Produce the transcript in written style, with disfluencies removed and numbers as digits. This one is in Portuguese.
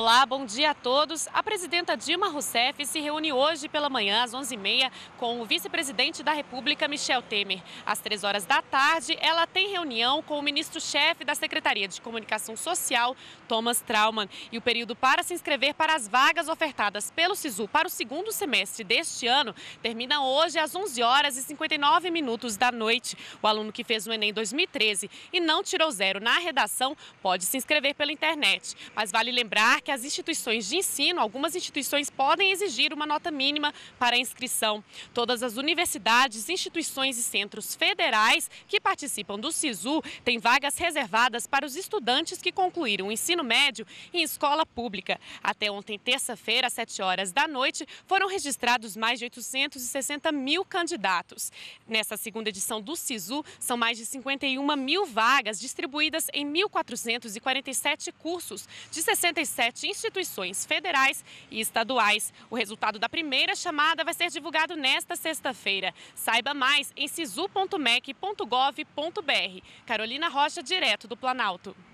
Olá, bom dia a todos. A presidenta Dilma Rousseff se reúne hoje pela manhã, às 11h30, com o vice-presidente da República, Michel Temer. Às 3 horas da tarde, ela tem reunião com o ministro-chefe da Secretaria de Comunicação Social, Thomas Traumann. E o período para se inscrever para as vagas ofertadas pelo SISU para o segundo semestre deste ano termina hoje às 11h59 da noite. O aluno que fez o Enem 2013 e não tirou zero na redação pode se inscrever pela internet. Mas vale lembrar que as instituições de ensino, algumas instituições podem exigir uma nota mínima para a inscrição. Todas as universidades, instituições e centros federais que participam do SISU têm vagas reservadas para os estudantes que concluíram o ensino médio em escola pública. Até ontem, terça-feira, às 7 horas da noite, foram registrados mais de 860 mil candidatos. Nessa segunda edição do SISU, são mais de 51 mil vagas distribuídas em 1.447 cursos de 67 instituições federais e estaduais. O resultado da primeira chamada vai ser divulgado nesta sexta-feira. Saiba mais em sisu.mec.gov.br. Carolina Rocha, direto do Planalto.